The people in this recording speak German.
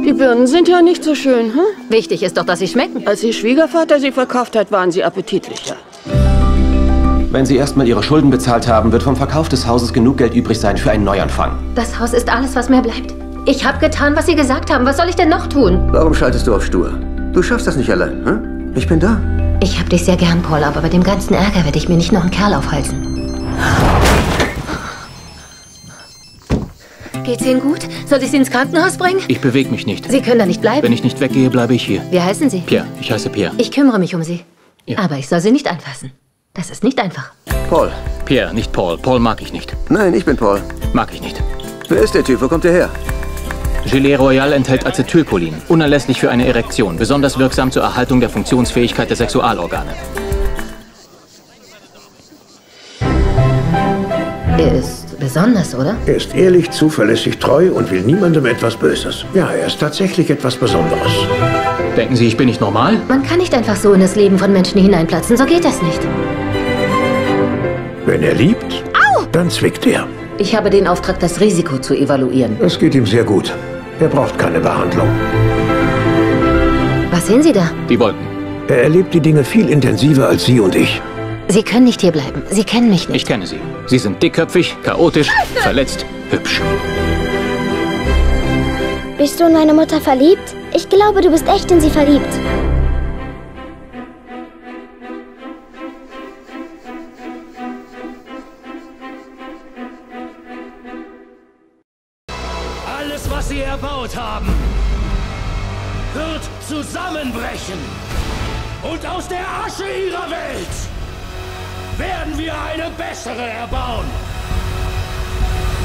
Die Birnen sind ja nicht so schön, hm? Wichtig ist doch, dass sie schmecken. Als Ihr Schwiegervater sie verkauft hat, waren sie appetitlicher. Wenn Sie erstmal Ihre Schulden bezahlt haben, wird vom Verkauf des Hauses genug Geld übrig sein für einen Neuanfang. Das Haus ist alles, was mir bleibt. Ich habe getan, was Sie gesagt haben. Was soll ich denn noch tun? Warum schaltest du auf stur? Du schaffst das nicht allein, hm? Ich bin da. Ich hab dich sehr gern, Paul, aber bei dem ganzen Ärger werde ich mir nicht noch einen Kerl aufhalsen. Geht's Ihnen gut? Soll ich Sie ins Krankenhaus bringen? Ich bewege mich nicht. Sie können da nicht bleiben. Wenn ich nicht weggehe, bleibe ich hier. Wie heißen Sie? Pierre. Ich heiße Pierre. Ich kümmere mich um Sie. Ja. Aber ich soll Sie nicht anfassen. Das ist nicht einfach. Paul. Pierre, nicht Paul. Paul mag ich nicht. Nein, ich bin Paul. Mag ich nicht. Wer ist der Typ? Wo kommt er her? Gelee Royal enthält Acetylcholin. Unerlässlich für eine Erektion. Besonders wirksam zur Erhaltung der Funktionsfähigkeit der Sexualorgane. Er ist besonders, oder? Er ist ehrlich, zuverlässig, treu und will niemandem etwas Böses. Ja, er ist tatsächlich etwas Besonderes. Denken Sie, ich bin nicht normal? Man kann nicht einfach so in das Leben von Menschen hineinplatzen. So geht das nicht. Wenn er liebt, dann zwickt er. Ich habe den Auftrag, das Risiko zu evaluieren. Das geht ihm sehr gut. Er braucht keine Behandlung. Was sehen Sie da? Die Wolken. Er erlebt die Dinge viel intensiver als Sie und ich. Sie können nicht hierbleiben. Sie kennen mich nicht. Ich kenne Sie. Sie sind dickköpfig, chaotisch, verletzt, hübsch. Bist du in meine Mutter verliebt? Ich glaube, du bist echt in sie verliebt. Alles, was sie erbaut haben, wird zusammenbrechen. Und aus der Asche ihrer Welt werden wir eine bessere erbauen.